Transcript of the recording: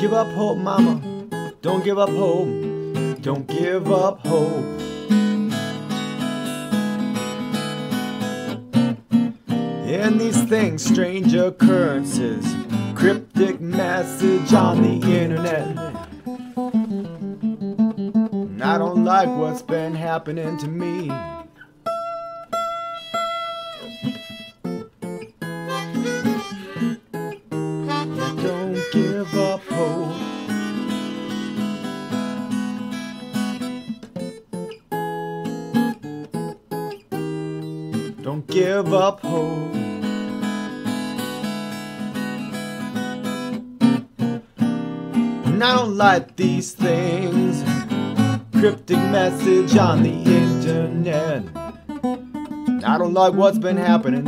give up hope, mama. Don't give up hope. Don't give up hope. And these things, strange occurrences, cryptic message on the internet. I don't like what's been happening to me. Don't give up hope. Don't give up hope. And I don't like these things, cryptic message on the internet. I don't like what's been happening.